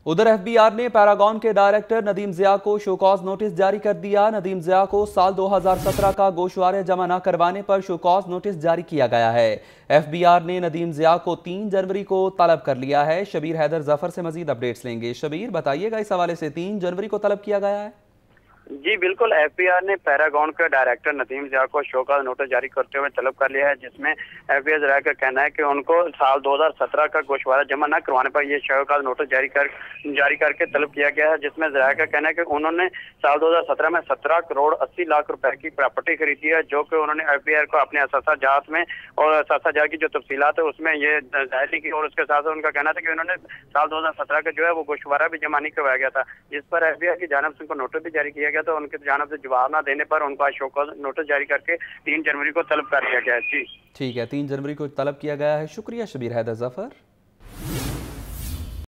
उधर एफबीआर ने पैरागॉन के डायरेक्टर नदीम ज़िया को शोकॉज नोटिस जारी कर दिया। नदीम ज़िया को साल 2017 का गोशवारे जमा न करवाने पर शोकॉज नोटिस जारी किया गया है। एफबीआर ने नदीम ज़िया को 3 जनवरी को तलब कर लिया है। शबीर हैदर जफर से मजीद अपडेट्स लेंगे। शबीर, बताइएगा इस हवाले से 3 जनवरी को तलब किया गया है। जी बिल्कुल, एफबीआर ने पैरागॉन के डायरेक्टर नदीम ज़िया को शोकॉज नोटिस जारी करते हुए तलब कर लिया है, जिसमें एफबीआर ज़रा का कहना है कि उनको साल 2017 का गोशवारा जमा न करवाने पर यह शोकॉज नोटिस जारी करके तलब किया गया है। जिसमें ज़रा का कहना है कि उन्होंने साल 2017 में 17 करोड़ 80 लाख रुपए की प्रॉपर्टी खरीदी है, जो कि उन्होंने एफबीआर को अपने असासा-जात में और असासा-जात की जो तफसीलात है उसमें ये जाहिर की। और उसके साथ साथ उनका कहना था कि उन्होंने साल 2017 का जो है वो गोशवारा भी जमा नहीं करवाया गया था, जिस पर एफबीआर की जानिब से उनको नोटिस भी जारी किया गया। तो उनके जानिब से जवाब ना देने पर उनको शोकॉज नोटिस जारी करके 3 जनवरी को तलब कर दिया गया है। जी ठीक है, 3 जनवरी को तलब किया गया है। शुक्रिया शबीर हैदर जफर।